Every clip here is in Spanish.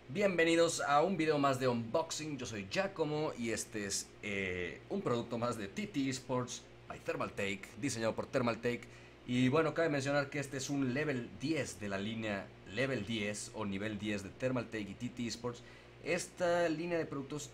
Bienvenidos a un video más de unboxing. Yo soy Giacomo y este es un producto más de TT Esports by Thermaltake, diseñado por Thermaltake. Y bueno, cabe mencionar que este es un level 10 de la línea level 10 o nivel 10 de Thermaltake y TT Esports. Esta línea de productos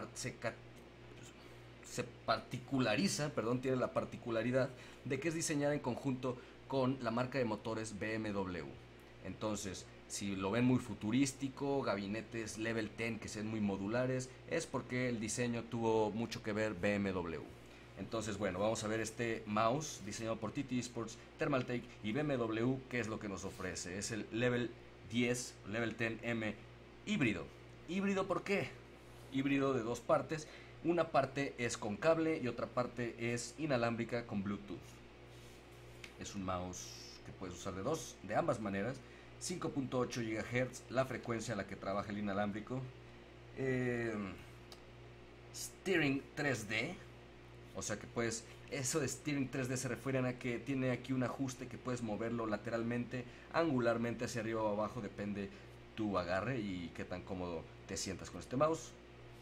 se particulariza, tiene la particularidad de que es diseñada en conjunto con la marca de motores BMW. Entonces, si lo ven muy futurístico, gabinetes level 10 que sean muy modulares, es porque el diseño tuvo mucho que ver BMW. Entonces, bueno, vamos a ver este mouse diseñado por TT Esports, Thermaltake y BMW, qué es lo que nos ofrece. Es el level 10, level 10M híbrido. ¿Híbrido por qué? Híbrido de dos partes. Una parte es con cable y otra parte es inalámbrica con Bluetooth. Es un mouse que puedes usar de ambas maneras. 5.8 GHz, la frecuencia a la que trabaja el inalámbrico. Eh, Steering 3D, o sea que puedes, eso de steering 3D se refiere a que tiene aquí un ajuste que puedes moverlo lateralmente, angularmente, hacia arriba o abajo, depende tu agarre y qué tan cómodo te sientas con este mouse.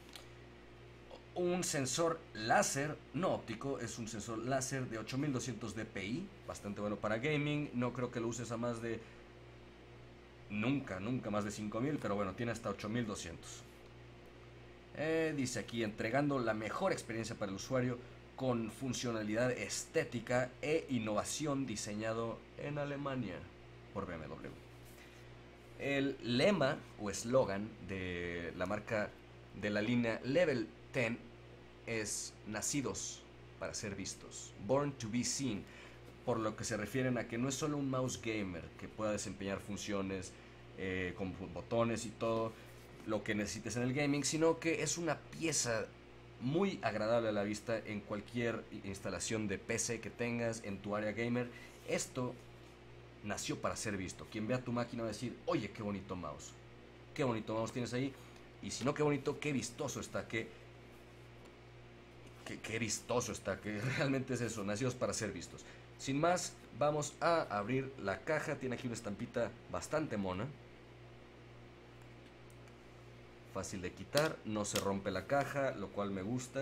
Un sensor láser, no óptico, es un sensor láser de 8200 dpi, bastante bueno para gaming. No creo que lo uses a más de, nunca más de 5000, pero bueno, tiene hasta 8200. Dice aquí, entregando la mejor experiencia para el usuario con funcionalidad estética e innovación, diseñado en Alemania por BMW. El lema o eslogan de la marca de la línea Level 10 es nacidos para ser vistos, born to be seen, por lo que se refieren a que no es solo un mouse gamer que pueda desempeñar funciones con botones y todo lo que necesites en el gaming, sino que es una pieza muy agradable a la vista en cualquier instalación de PC que tengas en tu área gamer. Esto nació para ser visto. Quien vea tu máquina va a decir, oye, qué bonito mouse tienes ahí. Y si no, qué bonito, qué vistoso está, qué vistoso está, que realmente es eso, nacidos para ser vistos. Sin más, vamos a abrir la caja. Tiene aquí una estampita bastante mona, fácil de quitar, no se rompe la caja, lo cual me gusta.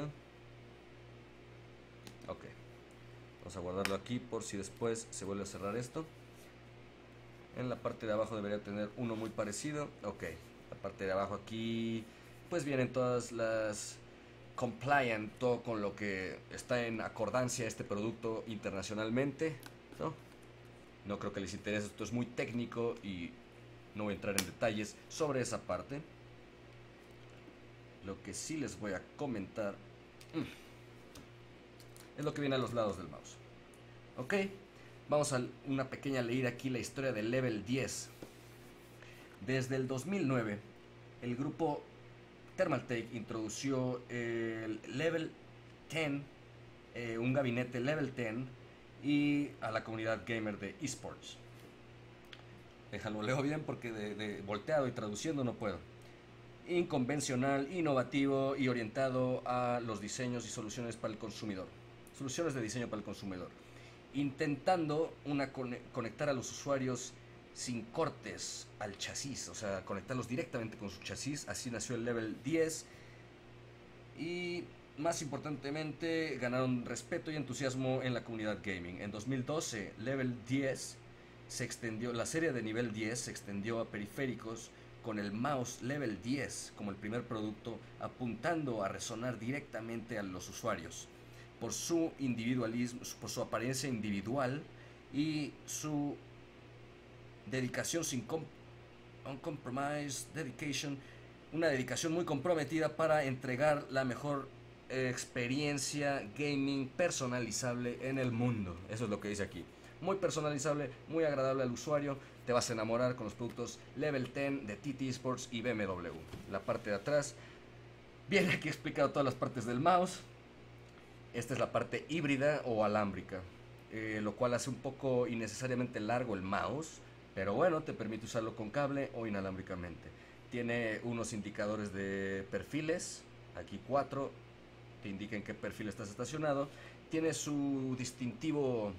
Ok, vamos a guardarlo aquí por si después se vuelve a cerrar esto. En la parte de abajo debería tener uno muy parecido. Ok, la parte de abajo aquí pues vienen todas las compliant, todo con lo que está en acordancia este producto internacionalmente, ¿no? No creo que les interese, esto es muy técnico y no voy a entrar en detalles sobre esa parte. Lo que sí les voy a comentar es lo que viene a los lados del mouse. Ok, vamos a una pequeña leída aquí la historia del Level 10. Desde el 2009, el grupo Thermaltake introdució el Level 10, un gabinete Level 10, y a la comunidad gamer de esports. Déjalo, leo bien porque de volteado y traduciendo no puedo. Inconvencional, innovativo y orientado a los diseños y soluciones para el consumidor. Soluciones de diseño para el consumidor. Intentando conectar a los usuarios sin cortes al chasis, o sea, conectarlos directamente con su chasis. Así nació el Level 10 y más importantemente ganaron respeto y entusiasmo en la comunidad gaming. En 2012, Level 10 se extendió, la serie de nivel 10 se extendió a periféricos con el mouse Level 10 como el primer producto, apuntando a resonar directamente a los usuarios por su individualismo, por su apariencia individual y su dedicación sin compromise, dedication, una dedicación muy comprometida para entregar la mejor experiencia gaming personalizable en el mundo. Eso es lo que dice aquí. Muy personalizable, muy agradable al usuario. Te vas a enamorar con los productos Level 10 de TT Esports y BMW. La parte de atrás viene aquí explicado todas las partes del mouse. Esta es la parte híbrida o alámbrica, lo cual hace un poco innecesariamente largo el mouse, pero bueno, te permite usarlo con cable o inalámbricamente. Tiene unos indicadores de perfiles, aquí 4, que indican qué perfil estás estacionado. Tiene su distintivo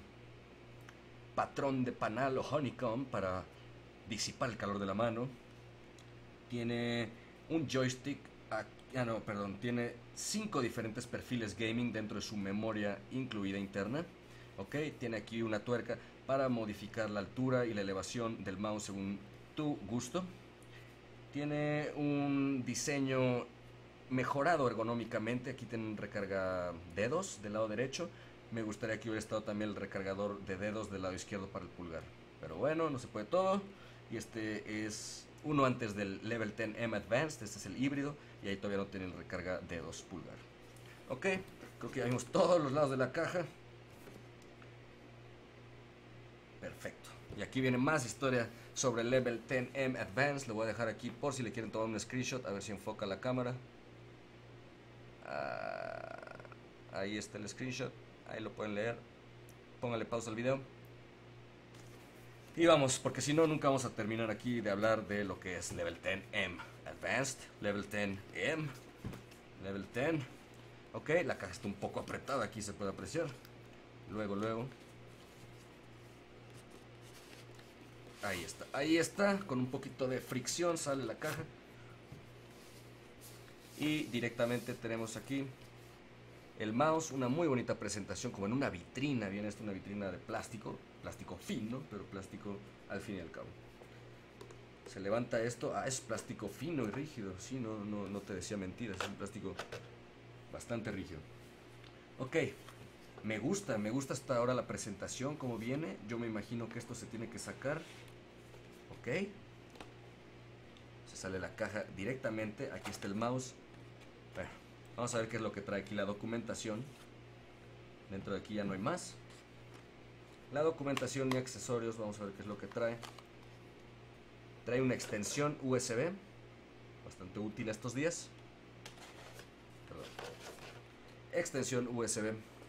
patrón de panal o honeycomb para disipar el calor de la mano. Tiene un joystick, no, perdón, tiene 5 diferentes perfiles gaming dentro de su memoria incluida interna. Ok, tiene aquí una tuerca para modificar la altura y la elevación del mouse según tu gusto. Tiene un diseño mejorado ergonómicamente. Aquí tiene un recarga dedos del lado derecho. Me gustaría que hubiera estado también el recargador de dedos del lado izquierdo para el pulgar. Pero bueno, no se puede todo. Y este es uno antes del Level 10M Advanced. Este es el híbrido. Y ahí todavía no tiene el recarga dedos pulgar. Ok, creo que ya vimos todos los lados de la caja. Perfecto. Y aquí viene más historia sobre el Level 10M Advanced. Lo voy a dejar aquí por si le quieren tomar un screenshot. A ver si enfoca la cámara. Ahí está el screenshot. Ahí lo pueden leer. Póngale pausa al video. Y vamos, porque si no, nunca vamos a terminar aquí de hablar de lo que es Level 10M Advanced, Level 10M, Level 10. Ok, la caja está un poco apretada, aquí se puede apreciar. Luego. Ahí está, con un poquito de fricción sale la caja. Y directamente tenemos aquí el mouse, una muy bonita presentación, como en una vitrina. Viene esto, una vitrina de plástico fino, pero plástico al fin y al cabo. Se levanta esto, es plástico fino y rígido. Sí, no te decía mentiras, es un plástico bastante rígido. Ok, me gusta hasta ahora la presentación, como viene. Yo me imagino que esto se tiene que sacar. Ok, se sale la caja directamente. Aquí está el mouse. Bueno, vamos a ver qué es lo que trae aquí la documentación. Dentro de aquí ya no hay más. La documentación y accesorios, vamos a ver qué es lo que trae. Trae una extensión USB, bastante útil estos días. Perdón. Extensión USB.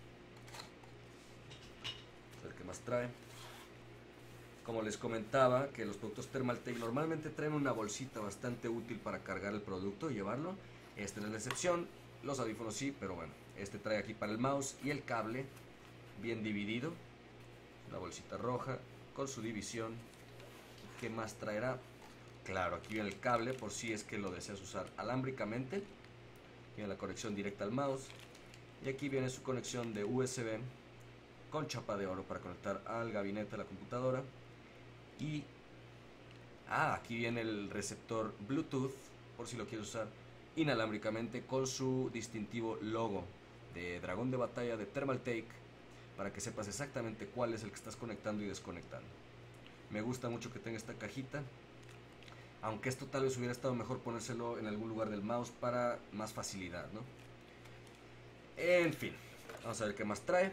Vamos a ver qué más trae. Como les comentaba, que los productos Thermaltake normalmente traen una bolsita bastante útil para cargar el producto y llevarlo. Este no es la excepción. Los audífonos sí, pero bueno, este trae aquí para el mouse y el cable bien dividido. La bolsita roja con su división. ¿Qué más traerá? Claro, aquí viene el cable por si es que lo deseas usar alámbricamente. Viene la conexión directa al mouse. Y aquí viene su conexión de USB con chapa de oro para conectar al gabinete de la computadora. Y aquí viene el receptor Bluetooth por si lo quieres usar inalámbricamente, con su distintivo logo de dragón de batalla de Thermaltake, para que sepas exactamente cuál es el que estás conectando y desconectando. Me gusta mucho que tenga esta cajita, aunque esto tal vez hubiera estado mejor ponérselo en algún lugar del mouse para más facilidad, ¿no? En fin, vamos a ver qué más trae.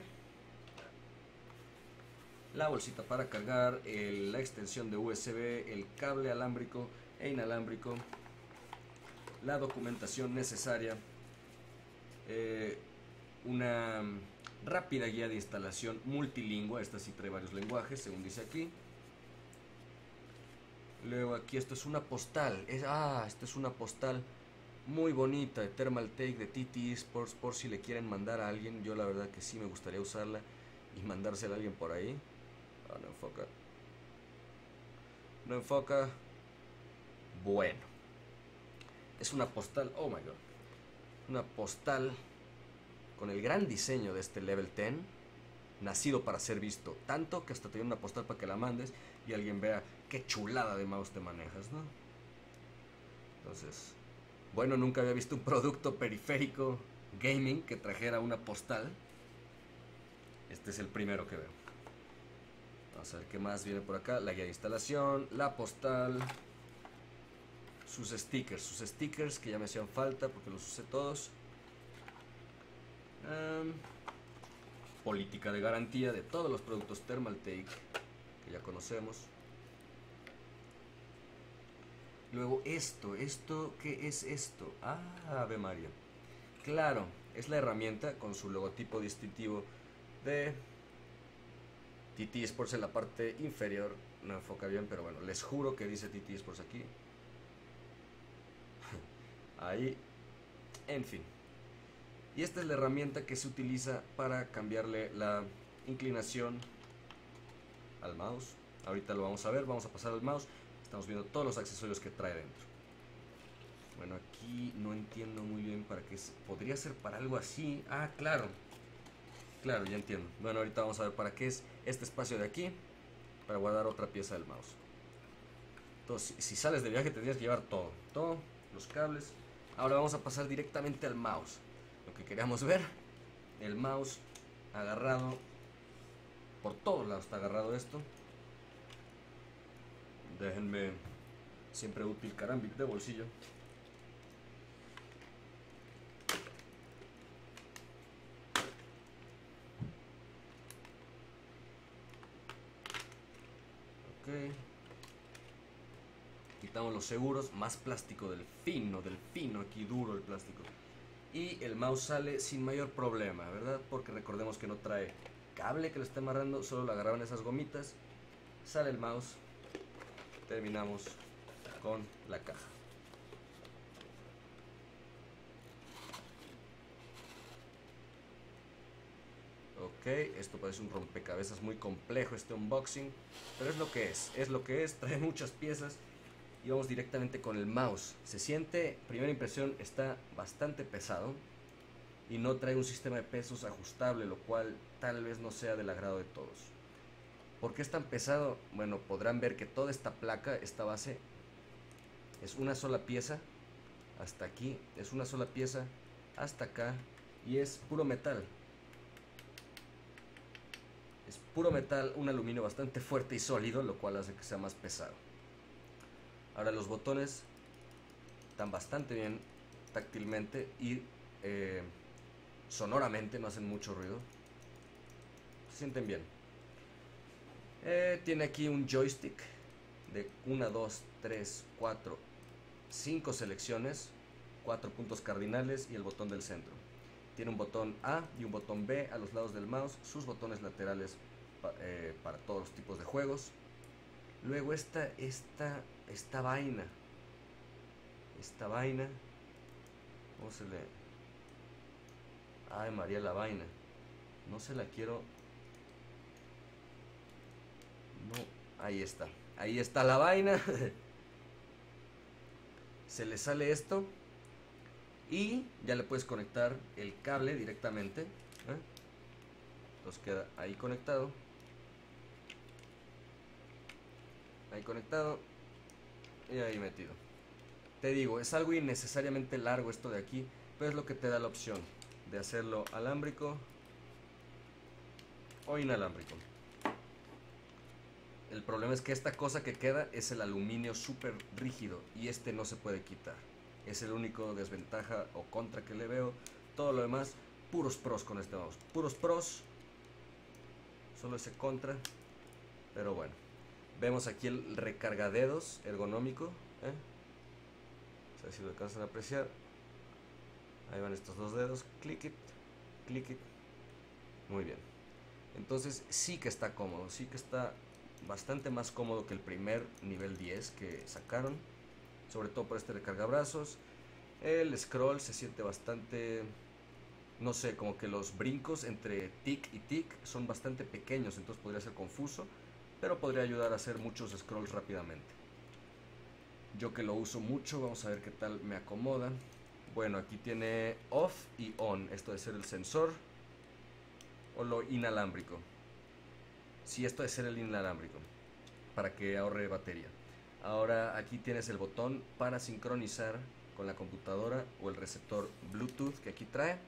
La bolsita para cargar, la extensión de USB, el cable alámbrico e inalámbrico, la documentación necesaria, una rápida guía de instalación multilingüe. Esta sí trae varios lenguajes, según dice aquí. Luego aquí esto es una postal. Esto es una postal muy bonita de Thermaltake, de TT Esports, por si le quieren mandar a alguien. Yo la verdad que sí me gustaría usarla y mandársela a alguien por ahí. No enfoca. No enfoca. Bueno. Es una postal, oh my god. Una postal con el gran diseño de este Level 10, nacido para ser visto, tanto que hasta te viene una postal para que la mandes y alguien vea qué chulada de mouse te manejas, ¿no? Entonces, bueno, nunca había visto un producto periférico gaming que trajera una postal. Este es el primero que veo. Vamos a ver qué más viene por acá. La guía de instalación, la postal, sus stickers que ya me hacían falta porque los usé todos. Política de garantía de todos los productos Thermaltake que ya conocemos. Luego esto, ¿qué es esto? Ave María. Claro, es la herramienta con su logotipo distintivo de TT Sports en la parte inferior. No enfoca bien, pero bueno, les juro que dice TT Sports aquí. Ahí, en fin. Y esta es la herramienta que se utiliza para cambiarle la inclinación al mouse. Ahorita lo vamos a ver, vamos a pasar al mouse. Estamos viendo todos los accesorios que trae dentro. Bueno, aquí no entiendo muy bien para qué podría ser para algo así. Ah, claro. Claro, ya entiendo. Bueno, ahorita vamos a ver para qué es este espacio de aquí. Para guardar otra pieza del mouse. Entonces, si sales de viaje tendrías que llevar todo. Todo, los cables. Ahora vamos a pasar directamente al mouse. Lo que queríamos ver. El mouse agarrado. Por todos lados está agarrado esto. Déjenme. Siempre útil carambic de bolsillo. Ok. Quitamos los seguros, más plástico del fino, aquí duro el plástico. Y el mouse sale sin mayor problema, ¿verdad? Porque recordemos que no trae cable que lo esté amarrando, solo lo agarraban esas gomitas. Sale el mouse, terminamos con la caja. Ok, esto parece un rompecabezas muy complejo este unboxing, pero es lo que es, trae muchas piezas. Y vamos directamente con el mouse. Se siente, primera impresión, está bastante pesado y no trae un sistema de pesos ajustable, lo cual tal vez no sea del agrado de todos. ¿Por qué es tan pesado? Bueno, podrán ver que toda esta placa, esta base, es una sola pieza. Hasta aquí es una sola pieza, hasta acá, y es puro metal. Es puro metal, un aluminio bastante fuerte y sólido, lo cual hace que sea más pesado. Ahora los botones están bastante bien táctilmente y sonoramente, no hacen mucho ruido. Se sienten bien. Tiene aquí un joystick de 1, 2, 3, 4, 5 selecciones, 4 puntos cardinales y el botón del centro. Tiene un botón A y un botón B a los lados del mouse, sus botones laterales para todos los tipos de juegos. Luego esta vaina, ¿cómo se le...? Ay, María, la vaina. No se la quiero... No, ahí está la vaina. Se le sale esto y ya le puedes conectar el cable directamente, ¿eh? Entonces queda ahí conectado y ahí metido. Te digo, es algo innecesariamente largo esto de aquí, pero es lo que te da la opción de hacerlo alámbrico o inalámbrico. El problema es que esta cosa que queda es el aluminio súper rígido y este no se puede quitar. Es el único desventaja o contra que le veo. Todo lo demás, puros pros con este mouse. Puros pros. Solo ese contra. Pero bueno. Vemos aquí el recargadedos ergonómico. No sé si lo alcanzan a apreciar. Ahí van estos dos dedos. Click it. Click it. Muy bien. Entonces sí que está cómodo. Sí que está bastante más cómodo que el primer nivel 10 que sacaron. Sobre todo por este recargabrazos. El scroll se siente bastante, no sé, como que los brincos entre tic y tic son bastante pequeños, entonces podría ser confuso, pero podría ayudar a hacer muchos scrolls rápidamente. Yo que lo uso mucho, vamos a ver qué tal me acomoda. Bueno, aquí tiene off y on, esto de ser el sensor o lo inalámbrico. Sí, esto de ser el inalámbrico, para que ahorre batería. Ahora aquí tienes el botón para sincronizar con la computadora o el receptor Bluetooth que aquí trae.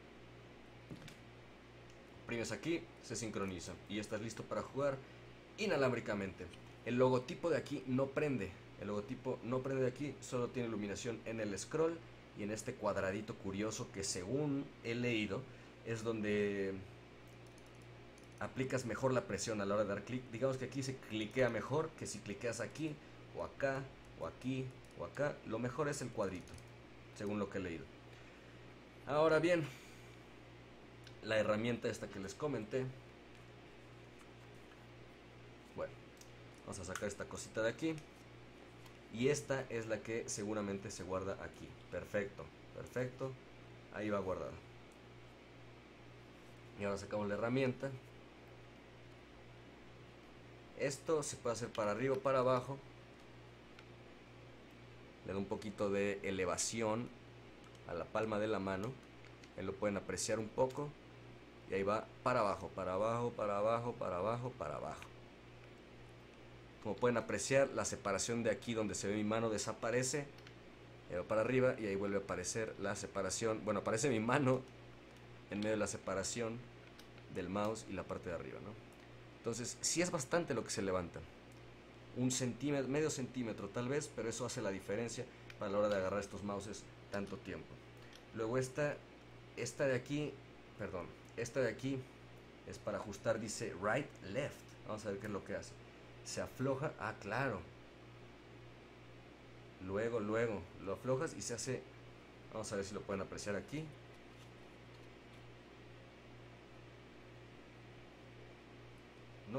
Oprimes aquí, se sincroniza y estás listo para jugar inalámbricamente. El logotipo de aquí no prende. El logotipo no prende de aquí, solo tiene iluminación en el scroll y en este cuadradito curioso que, según he leído, es donde aplicas mejor la presión a la hora de dar clic. Digamos que aquí se cliquea mejor que si cliqueas aquí o acá o aquí o acá. Lo mejor es el cuadrito, según lo que he leído. Ahora bien, la herramienta esta que les comenté. Bueno, vamos a sacar esta cosita de aquí. Y esta es la que seguramente se guarda aquí. Perfecto, perfecto. Ahí va guardada. Y ahora sacamos la herramienta. Esto se puede hacer para arriba o para abajo. le da un poquito de elevación a la palma de la mano. Ahí lo pueden apreciar un poco. Y ahí va para abajo, para abajo, para abajo, para abajo, para abajo. Como pueden apreciar, la separación de aquí donde se ve mi mano desaparece. Va para arriba y ahí vuelve a aparecer la separación. Bueno, aparece mi mano en medio de la separación del mouse y la parte de arriba, ¿no? Entonces, sí es bastante lo que se levanta. Un centímetro, medio centímetro tal vez, pero eso hace la diferencia para la hora de agarrar estos mouses tanto tiempo. Luego esta de aquí, perdón, esta de aquí es para ajustar, dice right, left. Vamos a ver qué es lo que hace. Se afloja, ah, claro. Luego lo aflojas y se hace, vamos a ver si lo pueden apreciar aquí. No.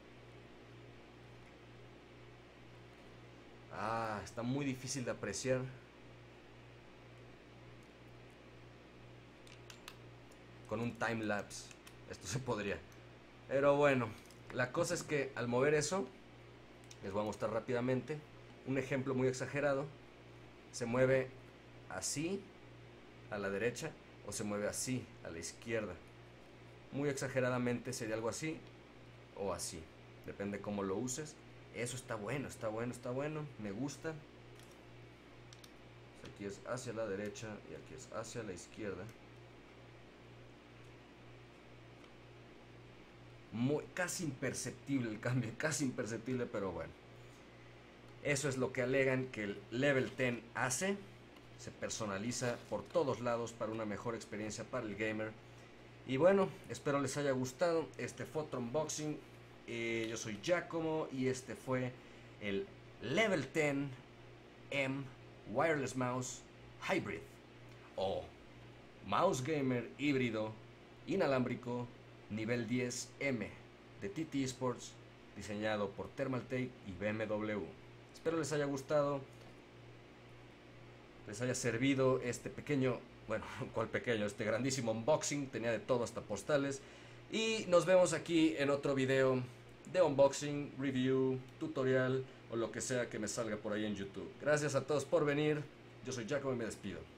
Ah, está muy difícil de apreciar. Con un time lapse esto se podría. Pero bueno, la cosa es que al mover eso, les voy a mostrar rápidamente un ejemplo muy exagerado. Se mueve así a la derecha o se mueve así a la izquierda. Muy exageradamente sería algo así o así, depende cómo lo uses. Eso está bueno, está bueno, está bueno, me gusta. Aquí es hacia la derecha y aquí es hacia la izquierda. Casi imperceptible el cambio, casi imperceptible, pero bueno. Eso es lo que alegan que el Level 10 hace. Se personaliza por todos lados para una mejor experiencia para el gamer. Y bueno, espero les haya gustado este photo unboxing. Yo soy Giacomo y este fue el Level 10 M Wireless Mouse Hybrid o Mouse Gamer híbrido inalámbrico nivel 10M de TT Sports, diseñado por Thermaltake y BMW. Espero les haya gustado, les haya servido este pequeño, bueno, ¿cuál pequeño? Este grandísimo unboxing, tenía de todo hasta postales. Y nos vemos aquí en otro video de unboxing, review, tutorial o lo que sea que me salga por ahí en YouTube. Gracias a todos por venir, yo soy Giacomo y me despido.